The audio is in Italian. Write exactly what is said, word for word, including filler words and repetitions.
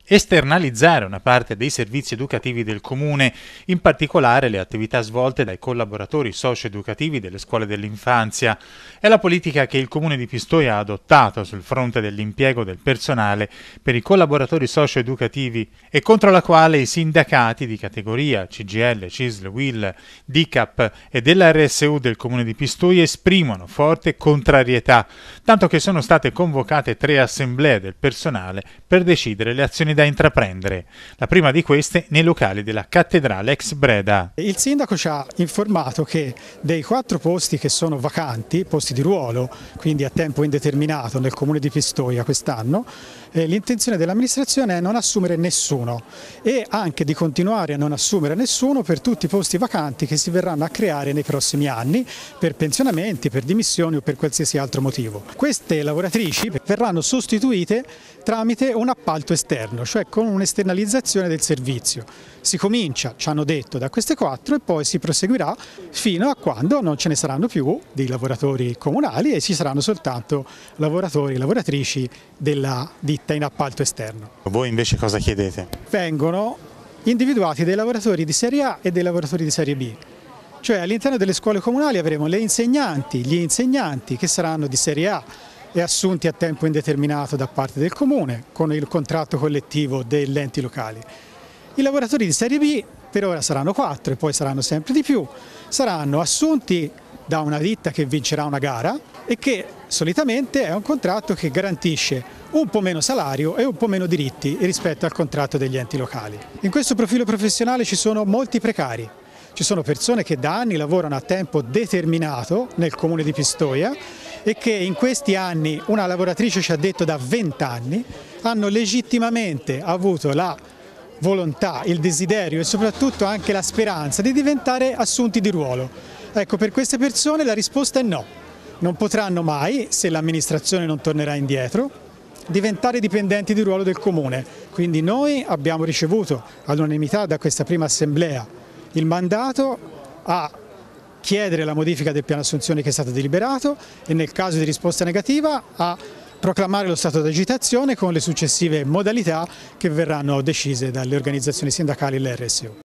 esternalizzare una parte dei servizi educativi del Comune, in particolare le attività svolte dai collaboratori socio-educativi delle scuole dell'infanzia. È la politica che il Comune di Pistoia ha adottato sul fronte dell'impiego del personale per i collaboratori socio-educativi e contro la quale i sindacati di categoria C G I L, C I S L, U I L, D I C A P e della R S U del Comune di Pistoia esprimono forte contrarietà, tanto che sono state convocate tre assemblee del personale per decidere le azioni da intraprendere. La prima di queste nei locali della Cattedrale ex Breda. Il sindaco ci ha informato che dei quattro posti che sono vacanti, posti di ruolo, quindi a tempo indeterminato nel Comune di Pistoia quest'anno, eh, l'intenzione dell'amministrazione è non assumere nessuno e anche di continuare a non assumere nessuno per tutti i posti vacanti che si verranno a creare nei prossimi anni per pensionamenti, per dimissioni o per qualsiasi altro motivo. Queste lavoratrici verranno sostituite tramite un appalto esterno, cioè con un'esternalizzazione del servizio. Si comincia, ci hanno detto, da queste quattro e poi si proseguirà fino a quando non ce ne saranno più dei lavoratori comunali e ci saranno soltanto lavoratori e lavoratrici della ditta in appalto esterno. Voi invece cosa chiedete? Vengono individuati dei lavoratori di serie A e dei lavoratori di serie B. Cioè all'interno delle scuole comunali avremo le insegnanti, gli insegnanti che saranno di serie A e assunti a tempo indeterminato da parte del Comune con il contratto collettivo degli enti locali. I lavoratori di serie B per ora saranno quattro e poi saranno sempre di più, saranno assunti da una ditta che vincerà una gara e che solitamente è un contratto che garantisce un po' meno salario e un po' meno diritti rispetto al contratto degli enti locali. In questo profilo professionale ci sono molti precari. Ci sono persone che da anni lavorano a tempo determinato nel Comune di Pistoia e che in questi anni, una lavoratrice ci ha detto da venti anni, hanno legittimamente avuto la volontà, il desiderio e soprattutto anche la speranza di diventare assunti di ruolo. Ecco, per queste persone la risposta è no. Non potranno mai, se l'amministrazione non tornerà indietro, diventare dipendenti di ruolo del Comune. Quindi noi abbiamo ricevuto all'unanimità da questa prima assemblea il mandato a chiedere la modifica del piano assunzioni che è stato deliberato e nel caso di risposta negativa a proclamare lo stato d'agitazione con le successive modalità che verranno decise dalle organizzazioni sindacali e l'R S U.